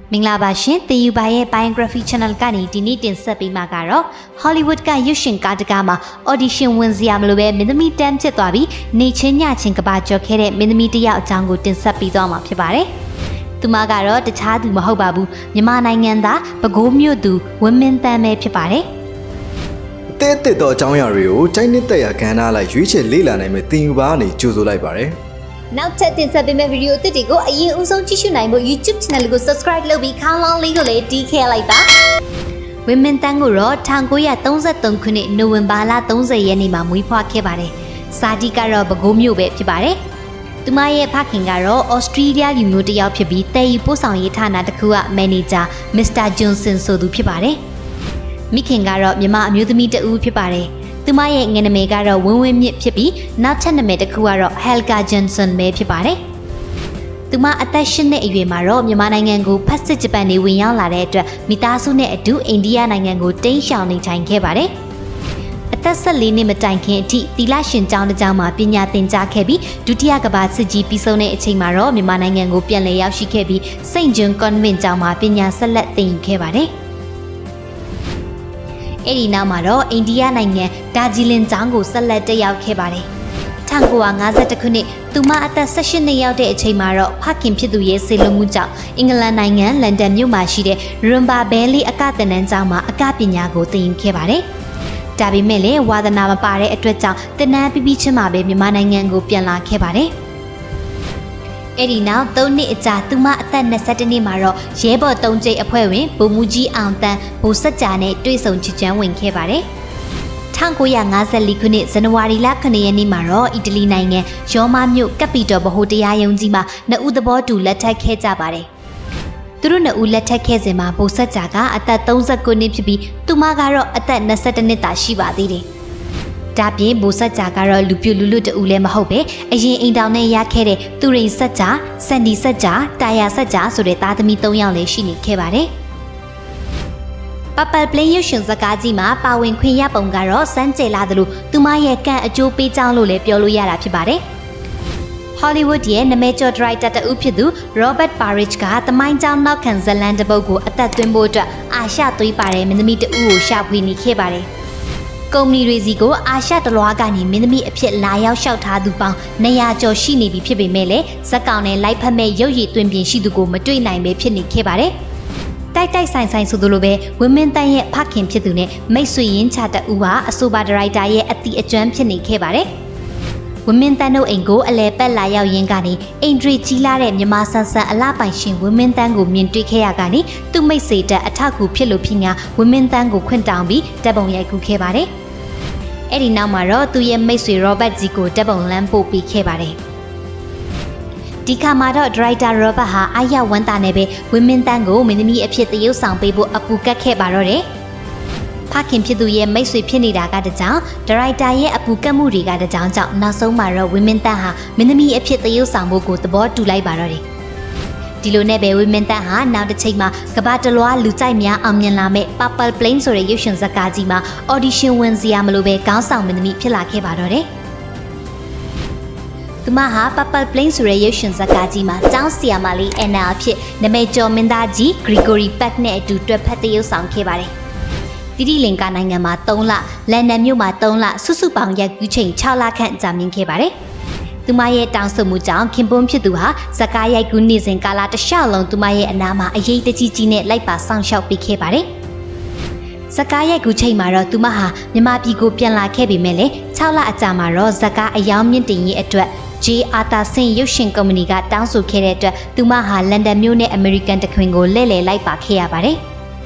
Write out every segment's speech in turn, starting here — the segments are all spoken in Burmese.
မင်္ဂလာပါရှင်သင်ယူပါရဲ့ Biography Channel ကနေဒီနေ့တင်ဆက်ပေးမှာကတော့ Hollywood ကရုပ်ရှင်ကားတကားမှာ audition ဝင်စရာမလိုပဲမင်းသမီးတန်းဖြစ်သွားပြီးနေချင်းညချင်းကဘာကြော်ခဲ့တဲ့မင်းသမီးတယောက်အကြောင်းကိုတင်ဆက်ပေးသွားမှာဖြစ်ပါတယ်။သူမကတော့တခြားသူမဟုတ်ပါဘူးမြန်မာနိုင်ငံသားပဲခူးမြို့သူဝင်းမင်းတန်းပဲဖြစ်ပါတယ်။အသေးတော့အကြောင်းအရာတွေကိုတိုင်းနှစ်သက်ရာကဏ္ဍလိုက်ရွေးချယ်လေ့လာနိုင်မယ့်သင်ယူပါကနေကြိုဆိုလိုက်ပါတယ်။နောက်ထပ်တင်ဆက်ပေးမယ့်ဗီဒီယိုအသစ်တွေကိုအရင်ဦးဆုံးကြည့်ရှုနိုင်ဖို့ YouTube Channel ကို Subscribe လုပ်ပြီးခေါင်းလောင်းလေးကိုလည်းတီးခဲလိုက်ပါဝင်းမင်းတန်းကိုတော့1933ခုနှစ်နိုဝင်ဘာလ30ရက်နေ့မှာမွေးဖွားခဲ့ပါတယ်စာတီကတော့ပဲခူးမြို့ပဲဖြစ်ပါတယ်သူမရဲ့ဖခင်ကတော့ Australia လူမျိုးတစ်ယောက်ဖြစ်ပြီးတည်ယူပို့ဆောင်ရေးဌာနတစ်ခုက Manager Mr. Johnson ဆိုသူဖြစ်ပါတယ်မိခင်ကတော့မြန်မာအမျိုးသမီးတဦးဖြစ်ပါတယ်သူမရဲ့ငယ်နာမည်ကတော့ဝင်းဝင်းမြင့်ဖြစ်ပြီးနောက်ထပ်နာမည်တစ်ခုကတော့ Helga Johnson ပဲဖြစ်ပါတယ်။သူမအသက်8နှစ်အရွယ်မှာတော့မြန်မာနိုင်ငံကိုဖက်စစ်ဂျပန်တွေဝင်ရောက်လာတဲ့အတွက်မိသားစုနဲ့အတူအိန္ဒိယနိုင်ငံကိုတိမ်းရှောင်နေထိုင်ခဲ့ပါတယ်။အသက်14နှစ်မတိုင်ခင်အထိသီလရှင်ကျောင်းတစ်ကျောင်းမှာပညာသင်ကြားခဲ့ပြီးဒုတိယကမ္ဘာစစ်ကြီးပြီးဆုံးတဲ့အချိန်မှာတော့မြန်မာနိုင်ငံကိုပြန်လည်ရောက်ရှိခဲ့ပြီး Saint John Convent ကျောင်းမှာပညာဆက်လက်သင်ယူခဲ့ပါတယ်။အဲ့ဒီနောက်မှာတော့အိန္ဒိယနိုင်ငံဒါဂျီလင်ကျောင်းကိုဆက်လက်တက်ရောက်ခဲ့ပါတယ်။1952ခုနှစ်သူမအသက်18နှစ်ရောက်တဲ့အချိန်မှာတော့ဖခင်ဖြစ်သူရဲ့ဆေးလုံးမှုကြောင့်အင်္ဂလန်နိုင်ငံလန်ဒန်မြို့မှာရှိတဲ့ Rumba Valley အကသင်တန်းကျောင်းမှာအကပညာကိုသင်ယူခဲ့ပါတယ်။ဒါပေမဲ့လည်းဝါသနာမပါတဲ့အတွက်ကြောင့်သင်တန်းပြီးချင်းမှာပဲမြန်မာနိုင်ငံကိုပြန်လာခဲ့ပါတယ်။အဲ့ဒီနောက်3နှစ်အကြာသူမအသက်22နှစ်မှာတော့ရဲဘော်3ကျိတ်အဖွဲ့ဝင်ဗိုလ်မှူးကြီးအောင်တန်းဗိုလ်စက်ကြာနဲ့တွေ့ဆုံချစ်ချမ်းဝင်ခဲ့ပါတယ်။1954ခုနှစ်ဇန်နဝါရီလ9ရက်နေ့မှာတော့အီတလီနိုင်ငံရောမမြို့ကပ်ပီတော်ဗဟိုတရားရုံးကြီးမှာနှစ်ဦးသဘောတူလက်ထပ်ခဲ့ကြပါတယ်။သူတို့နှစ်ဦးလက်ထပ်ခဲ့စဉ်မှာဗိုလ်စက်ကြာကအသက်39နှစ်ဖြစ်ပြီးသူမကတော့အသက်22နှစ်သာရှိပါသေးတယ်။ဒါပြင်ဗိုလ်စက်ကြာကတော့လူပြလူလွတ်တူလည်းမဟုတ်ပဲအရင်အိမ်တောင်နဲ့ရခဲ့တဲ့သူရိန်စက်ကြာစန်ဒီစက်ကြာတာယာစက်ကြာဆိုတဲ့သားသမီး3ယောက်လည်းရှိနေခဲ့ပါတယ်။ Purple Plane ရုပ်ရှင်ဇာတ်ကားကြီးမှာပါဝင်ခွင့်ရပုံကတော့စမ်းကြယ်လာသလိုသူမရဲ့ကံအကျိုးပေးကြောင်းလို့လည်းပြောလို့ရတာဖြစ်ပါတယ်။ Hollywood ရဲ့နာမည်ကျော်ဒရိုက်တာတဦးဖြစ်သူ Robert Parrish ကသမိုင်းကြောင်းနောက်ခံဇလန်တစ်ပုဒ်ကိုအသက်သွင်းဖို့အတွက်အာရှသွေးပါတဲ့မင်းသမီးတဦးကိုရှာဖွေနေခဲ့ပါတယ်။ကုမ္ပဏီတွေစီကိုအာရှတလွားကနေမင်းသမီးအဖြစ်လာရောက်လျှောက်ထားသူပေါင်း200ကျော်ရှိနေပြီဖြစ်ပေမဲ့လည်းဇက်ကောင်နဲ့လိုက်ဖက်မဲ့ရုပ်ရည်သွင်းပြင်ရှိသူကိုမတွေ့နိုင်ပဲဖြစ်နေခဲ့ပါတယ်။တိုက်ဆိုင်ဆိုသလိုပဲဝင်းမင်းတန်းရဲ့ဖခင်ဖြစ်သူနဲ့မိတ်ဆွေရင်းချတအူဟာအဆိုပါဒါရိုက်တာရဲ့အတိအကျွမ်းဖြစ်နေခဲ့ပါတယ်။ဝင်းမင်းတန်းတို့အိမ်ကိုအလဲပတ်လာရောက်ရင်းကနေအိမ်ဒရီကြီးလာတဲ့မြမဆန်ဆန်အလှပိုင်ရှင်ဝင်းမင်းတန်းကိုမြင်တွေ့ခဲ့ရကနေသူ့မိတ်ဆွေတက်အထောက်ကူဖြစ်လို့ဖြစ်ညာဝင်းမင်းတန်းကိုခွင့်တောင်းပြီးတပ်ပုံရိုက်ကူးခဲ့ပါတယ်။အဲ့ဒီနောက်မှာတော့သူရဲ့မိတ်ဆွေ Robert ကြီးကိုတပ်ပုံလမ်းပို့ပေးခဲ့ပါတယ်။ဒီခါမှာတော့ဒရိုက်တာ Robert ဟာအားရဝမ်းသာနေပဲဝင်းမင်းတန်းကိုမင်းသမီးအဖြစ်သရုပ်ဆောင်ပေးဖို့အကူကတ်ခဲ့ပါတော့တယ်။ဖခင်ဖြစ်သူရဲ့မိတ်ဆွေဖြစ်နေတာကတကြောင်ဒရိုက်တာရဲ့အကူကတ်မှုတွေကတကြောင်ကြောင့်နောက်ဆုံးမှာတော့ဝင်းမင်းတန်းဟာမင်းသမီးအဖြစ်သရုပ်ဆောင်ဖို့ကိုသဘောတူလိုက်ပါတော့တယ်။ဒီလိုနဲ့ပဲဝင်းမင်းတန်းဟာနောက်တစ်ချိန်မှာကဘာတလွားလူကြိုက်များအောင်မြင်လာမဲ့ Purple Plane ဆိုတဲ့ရုပ်ရှင်ဇာတ်ကားကြီးမှာ audition ဝင်စရာမလိုပဲခေါင်းဆောင်မင်းသမီးဖြစ်လာခဲ့ပါတော့တယ်။သူမဟာ Purple Plane ဆိုတဲ့ရုပ်ရှင်ဇာတ်ကားကြီးမှာကျောင်းဆရာမလေး Anna အဖြစ်နာမည်ကျော်မင်းသားကြီး Gregory Peck နဲ့အတူတွဲဖက်သရုပ်ဆောင်ခဲ့ပါတယ်။တိတိလင်္ကာနိုင်ငံမှာ3လလန်ဒန်မြို့မှာ3လစုစုပေါင်းရိုက်ကူးချိန်6လခန့်ကြာမြင့်ခဲ့ပါတယ်။သူမရဲ့တောင်းဆိုမှုကြောင့်ခင်ပွန်းဖြစ်သူဟာဇကားရိုက်ကူးနေစဉ်ကာလတစ်လျှောက်လုံးသူမရဲ့အနားမှာအရေးတကြီးကြီးနဲ့လိုက်ပါဆောင်ရှောက်ပေးခဲ့ပါတယ်။ဇကားရိုက်ကူးချိန်မှာတော့သူမဟာမြန်မာပြည်ကိုပြန်လာခဲ့ပေမဲ့လည်း6လအကြာမှာတော့ဇကားအယောင်မြင့်တင်ရေးအတွက် J. Arthur Singh ရုပ်ရှင်ကုမ္ပဏီကတောင်းဆိုခဲ့တဲ့အတွက်သူမဟာလန်ဒန်မြို့နဲ့အမေရိကန်တခွင်ကိုလှည့်လည်လိုက်ပါခဲ့ရပါတယ်။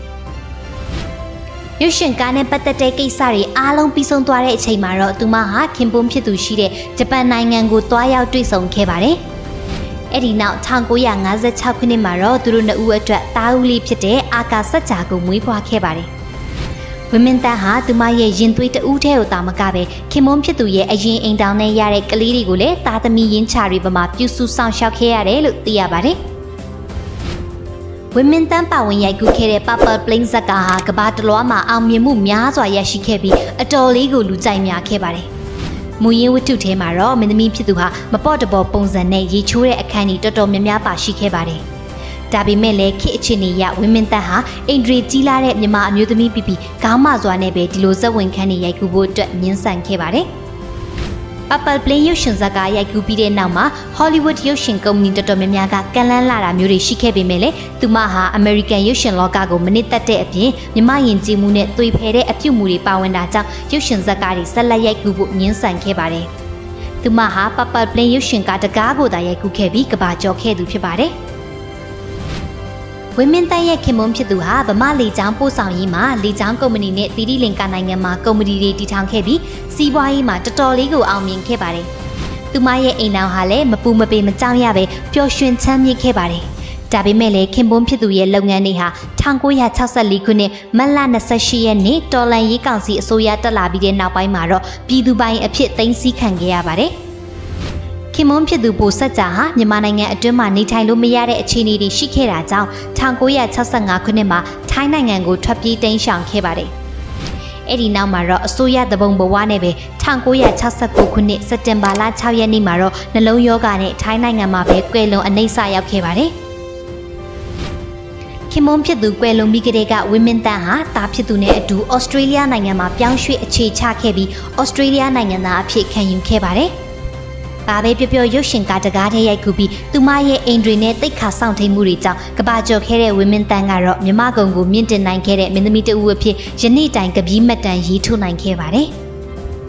ရုပ်ရှင်ကားနဲ့ပတ်သက်တဲ့ကိစ္စတွေအားလုံးပြီးဆုံးသွားတဲ့အချိန်မှာတော့သူမဟာခင်ပွန်းဖြစ်သူရှိတဲ့ဂျပန်နိုင်ငံကိုတွားရောက်တွေ့ဆုံခဲ့ပါတယ်။အဲ့ဒီနောက်1956ခုနှစ်မှာတော့သူတို့နှစ်ဦးအတွက်သားဦးလေးဖြစ်တဲ့အာကာစက်ကြာကိုမွေးဖွားခဲ့ပါတယ်။ဝင်းမင်းတန်းဟာသူမရဲ့ရင်သွေးတဦးထဲကိုတာမကပဲခင်ပွန်းဖြစ်သူရဲ့အရင်အိမ်တောင်နဲ့ရတဲ့ကလေးတွေကိုလည်းသားသမီးရင်းချတွေပမာပြုစုဆောင်ရှောက်ခဲ့ရတယ်လို့သိရပါတယ်။ဝင်းမင်းတန်းပါဝင်ရိုက်ကူးခဲ့တဲ့ Purple Plane ဇာတ်ကားဟာကဘာတလွားမှာအောင်မြင်မှုများစွာရရှိခဲ့ပြီးအတော်လေးကိုလူကြိုက်များခဲ့ပါတယ်။မူရင်းဝတ္ထုထဲမှာတော့မင်းသမီးဖြစ်သူဟာမပေါ့တပေါ်ပုံစံနဲ့ရေချိုးတဲ့အခန်းကြီးတော်တော်များများပါရှိခဲ့ပါတယ်။ဒါပေမဲ့လည်းခေတ်အခြေအနေရဝင်းမင်းသက်ဟာအင်ဒရီကြီးလာတဲ့မြန်မာအမျိုးသမီးပီပီခေါင်းမစွာနဲ့ပဲဒီလိုဇက်ဝင်ခန်းနေရိုက်ကူဖို့အတွက်ညှင်းဆန်ခဲ့ပါတယ်Purple Plane ရုပ်ရှင်ဇာတ်ကားရိုက်ကူးပြီးတဲ့နောက်မှာ Hollywood ရုပ်ရှင်ကုမ္ပဏီတော်တော်များများကကန်လန်းလာတာမျိုးတွေရှိခဲ့ပေမဲ့လည်းသူမဟာ American ရုပ်ရှင်လောကကိုမနစ်သက်တဲ့အပြင်မြမယဉ်ကျေးမှုနဲ့သွေဖယ်တဲ့အပြုအမူတွေပါဝင်တာကြောင့်ရုပ်ရှင်ဇာတ်ကားတွေဆက်လက်ရိုက်ကူးဖို့ညှင်းဆန်ခဲ့ပါတယ်။သူမဟာ Purple Plane ရုပ်ရှင်ကားတကားကိုသာရိုက်ကူးခဲ့ပြီးကဘာကျော်ခဲ့သူဖြစ်ပါတယ်။ဝင်းမင်းသက်ရဲ့ခင်မွန်းဖြစ်သူဟာဗမာလေကြောင်းပို့ဆောင်ရေးမှာလေကြောင်းကုမ္ပဏီနဲ့သီရိလင်္ကာနိုင်ငံမှာကုမ္ပဏီတွေတည်ထောင်ခဲ့ပြီးစီးပွားရေးမှာတော်တော်လေးကိုအောင်မြင်ခဲ့ပါတယ်။သူမရဲ့အိမ်နောင်ဟာလည်းမပူမပေမကြောက်ရပဲပျော်ရွှင်ချမ်းမြေ့ခဲ့ပါတယ်။ဒါပေမဲ့လည်းခင်ပွန်းဖြစ်သူရဲ့လုပ်ငန်းတွေဟာ1964ခုနှစ်မတ်လ28ရက်နေ့တော်လန်ရေးကောင်စီအစိုးရတက်လာပြီးတဲ့နောက်ပိုင်းမှာတော့ပြည်သူပိုင်အဖြစ်သိမ်းဆည်းခံခဲ့ရပါတယ်။ခင်မွန်းဖြစ်သူပိုဆက်ကြဟာမြန်မာနိုင်ငံအတွင်းမှာနေထိုင်လို့မရတဲ့အခြေအနေတွေရှိခဲ့တာကြောင့်1965ခုနှစ်မှာထိုင်းနိုင်ငံကိုထွက်ပြေးတိမ်းရှောင်ခဲ့ပါတယ်။အဲ့ဒီနောက်မှာတော့အစိုးရတပုံဘဝနဲ့ပဲ1969ခုနှစ်စက်တင်ဘာလ6ရက်နေ့မှာတော့နှလုံးရောဂါနဲ့ထိုင်းနိုင်ငံမှာပဲကွယ်လွန်အနိစ္စရောက်ခဲ့ပါတယ်။ခင်မွန်းဖြစ်သူကွယ်လွန်ပြီးကတည်းကဝင်းမင်းတန်ဟာတာဖြစ်သူနဲ့အတူဩစတြေးလျနိုင်ငံမှာပြောင်းရွှေ့အခြေချခဲ့ပြီးဩစတြေးလျနိုင်ငံသားအဖြစ်ခံယူခဲ့ပါတယ်။ဘာပဲပြောရုပ်ရှင်ကားတကားထဲရိုက်ကူပြီးသူမရဲ့အိမ်တွေနဲ့တိတ်ခါဆောင်ထိန်မှုတွေကြောင့်ကဘာကျော်ခဲ့တဲ့ဝင်းမင်းတန်းကတော့မြမကုံကိုမြင့်တင်နိုင်ခဲ့တဲ့မင်းသမီးတဦးအဖြစ်ယနေ့တိုင်ကပီးမတ်တန်ရေးထုတ်နိုင်ခဲ့ပါတယ်။